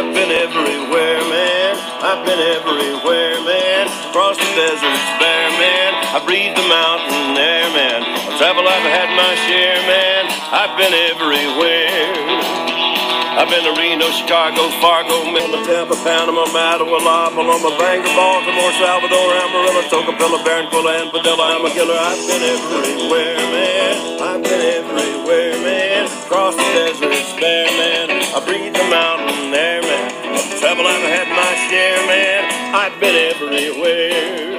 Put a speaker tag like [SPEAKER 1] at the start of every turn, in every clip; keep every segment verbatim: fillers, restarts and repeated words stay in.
[SPEAKER 1] I've been everywhere, man. I've been everywhere, man. Across the deserts bare, man. I breathe the mountain air, man. I travel, I've had my share, man. I've been everywhere. I've been to Reno, Chicago, Fargo, Midland, Tampa, Panama, Mattawa, Paloma, Bangor, Baltimore, Salvador, Amarillo, Tocopilla, Barranquilla, and Padilla. I'm a killer. I've been everywhere, man. I've been everywhere, man. Across the deserts bare, man. I breathe the mountain air, man. I've traveled, I've had my share, man. I've been everywhere.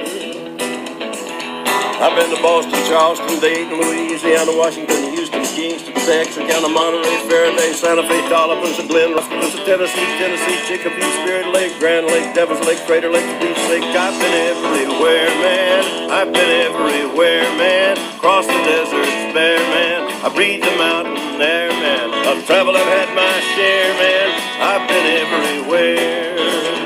[SPEAKER 1] I've been to Boston, Charleston, Dayton, Louisiana, Washington, Houston, Kingston, Texarkana, Monterey, Faraday, Santa Fe, Tallapoosa, Glen, Tuscaloosa, Tennessee, Tennessee, Chicopee, Spirit Lake, Grand Lake, Devil's Lake, Crater Lake, Beach Lake. I've been everywhere, man. I've been everywhere, man. Across the deserts bare, man. I breathe the mountain air, man. I've traveled, I've had my share, man. I've been everywhere.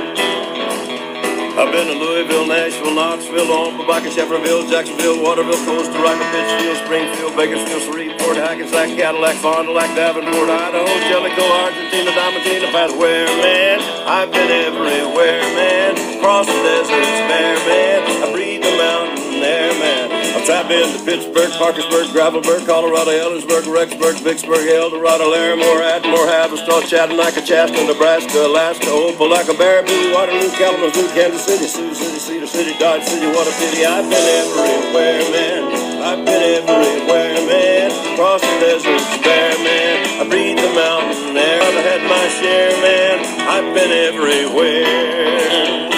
[SPEAKER 1] I've been to Louisville, Nashville, Knoxville, Omaha, Baca, Shefferville, Jacksonville, Waterville, Costa Rica, Pittsfield, Springfield, Bakersfield, Shreveport, Hackensack, Cadillac, Fond du Lac, Davenport, Idaho, Jellicoe, Argentina, Diamantina, Pass. Where, man? I've been everywhere, man. Across the deserts bare, man. I breathe the mountain air, man. I've been to Pittsburgh, Parkersburg, Gravelburg, Colorado, Ellensburg, Rexburg, Vicksburg, Eldorado, Larimore, Atmore, Haverstraw, Chattanooga, Chaska, Nebraska, Alaska, Opelika, Baraboo, Waterloo, Kalamazoo, Kansas City, Sioux City, Cedar City, Dodge City. What a pity. I've been everywhere, man. I've been everywhere, man. Across the deserts bare, man. I breathe the mountain air. I've had my share, man. I've been everywhere.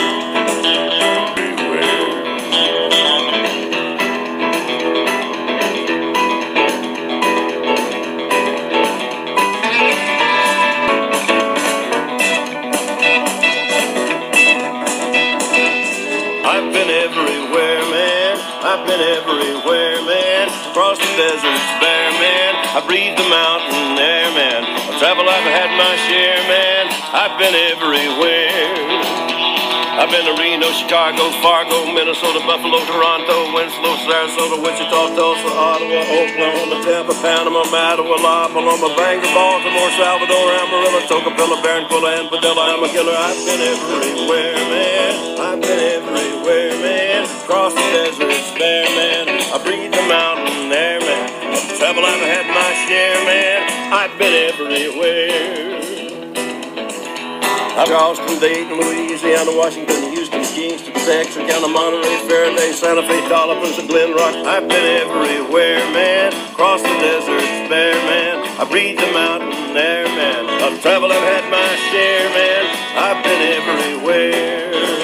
[SPEAKER 1] I've been everywhere, man. I've been everywhere, man. Across the deserts bare, man. I breathe the mountain air, man. I travel, I've had my share, man. I've been everywhere. I've been to Reno, Chicago, Fargo, Minnesota, Buffalo, Toronto, Winslow, Sarasota, Wichita, Tulsa, Ottawa, Oklahoma, Tampa, Panama, Mattawa, Paloma, Bangor, Baltimore, Salvador, Amarillo, Tocopilla, Barranquilla, and Padilla. I'm a killer. I've been everywhere, man. I've been everywhere, man. Across the deserts bare, man. I breathe the mountain air, man. I've traveled, I've had my share, man. I've been everywhere. Charleston, Dayton, Louisiana, Washington, Houston, Kingston, Texarkana, Monterey, Faraday, Santa Fe, Tallapoosa, Glen Rock. I've been everywhere, man. Across the deserts bare, man. I breathe the mountain air, man. I've traveled, I've had my share, man. I've been everywhere.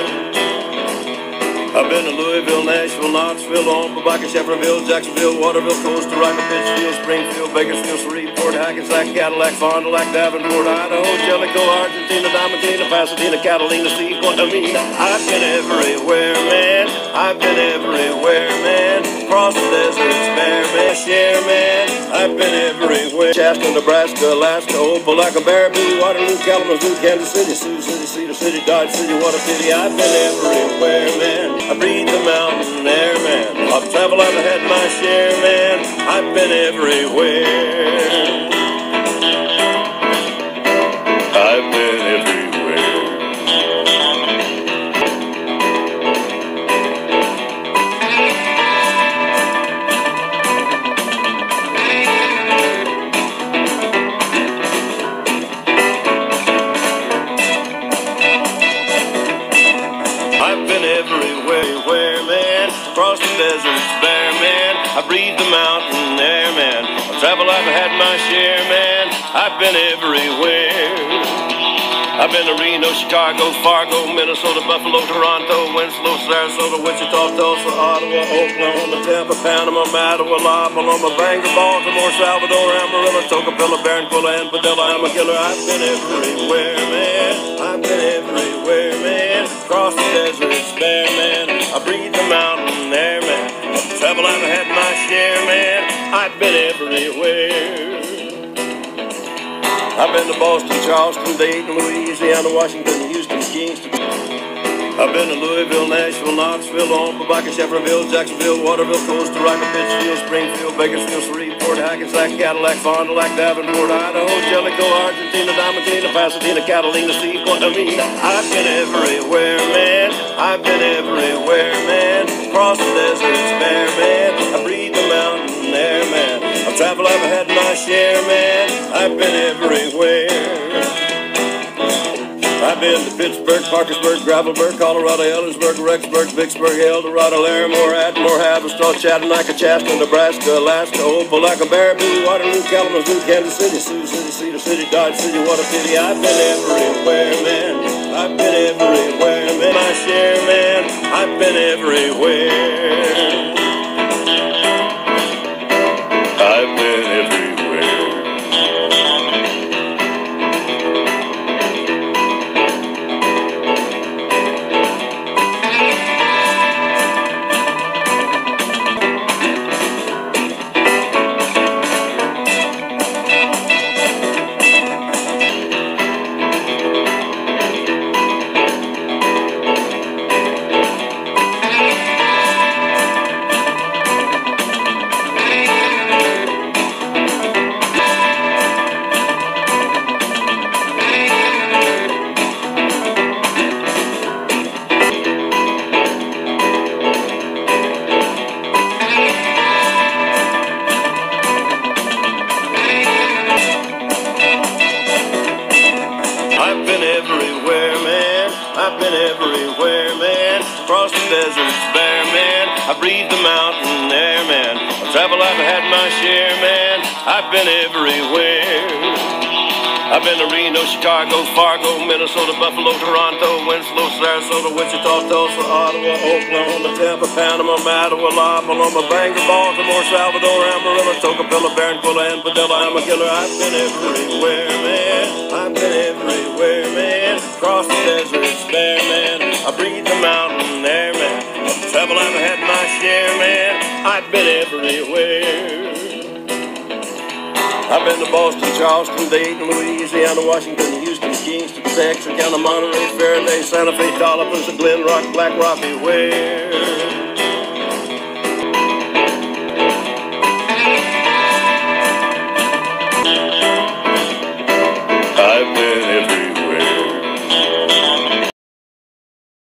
[SPEAKER 1] I've been to Louisville, Nashville, Knoxville, Omaha, Baca, Shefferville, Jacksonville, Waterville, Costa Rica, Pittsfield, Springfield, Bakersfield, Shreveport, Hackensack, Cadillac, Fond du Lac, Davenport, Idaho, Jellicoe, Argentina, Diamantina, Pasadena, Catalina, Steve, Guatemala. I've been everywhere, man. I've been everywhere, man. Across the deserts bare, man. Share, man. I've been everywhere. Chaska, Nebraska, Alaska, Opelika, Baraboo, Waterloo, Kalamazoo, Kansas City, Sioux City, Cedar City, Dodge City. What a pity. I've been everywhere, man. I breathe the mountain air, man. I've traveled, I've had my share, man. I've been everywhere. I've been everywhere. I've been everywhere, man. Across the deserts bare, man. I breathe the mountain air, man. I've traveled, I've had my share, man. I've been everywhere. I've been to Reno, Chicago, Fargo, Minnesota, Buffalo, Toronto, Winslow, Sarasota, Wichita, Tulsa, Ottawa, Oklahoma, Tampa, Panama, Mattawa, Paloma, Bangor, Baltimore, Salvador, Amarillo, Tocopilla, Barranquilla, and Padilla. I'm a killer. I've been everywhere, man. I've been everywhere, man. Across the deserts bare, man. I breathe the mountain air, man. I've traveled, I've had my share, man. I've been everywhere. I've been to Boston, Charleston, Dayton, Louisiana, Washington, Houston, Kingston. I've been to Louisville, Nashville, Knoxville, Omaha, Baca, Shefferville, Jacksonville, Waterville, Costa Rica, Pittsfield, Springfield, Bakersfield, Shreveport. Shreveport, Hackensack, Cadillac, Fond du Lac, Davenport, Idaho, Jellicoe, Argentina, Diamantina, Pasadena, Catalina, Sequoia, Mina. I've been everywhere, man. I've been everywhere, man. Across the deserts, bare, man. I breathe the mountain air, man. I've traveled, I've had my share, man. I've been everywhere. I've been to Pittsburgh, Parkersburg, Gravelburg, Colorado, Ellensburg, Rexburg, Vicksburg, Eldorado, Larimore, Atmore, Haverstraw, Chattanooga, Chaska, Nebraska, Alaska, Opelika, Baraboo, Waterloo, Kalamazoo, Kansas City, Sioux City, Cedar City, Dodge City, what a pity. I've been everywhere, man. I've been everywhere, man. My share, man. I've been everywhere. I've been everywhere. I've been everywhere, man. Across the deserts, bare, man. I breathe the mountain air, man. I've traveled, I've had my share, man. I've been everywhere. I've been to Reno, Chicago, Fargo, Minnesota, Buffalo, Toronto, Winslow, Sarasota, Wichita, Tulsa, Ottawa, Oklahoma, Tampa, Panama, Mattawa, La Paloma, Bangor, Baltimore, Salvador, Amarillo, Tocopilla, Barranquilla, and Padilla. I'm a killer. I've been everywhere, man. I've been everywhere, man. Across the deserts, bare, man. I breathe the mountain air, man. Travel, I've had my share, man. I've been everywhere. I've been to Boston, Charleston, Dayton, Louisiana, Washington, Houston, Kingston, Texarkana, Monterey, Faraday, Santa Fe, Dolphins, Glen Rock, Black Rock, beware.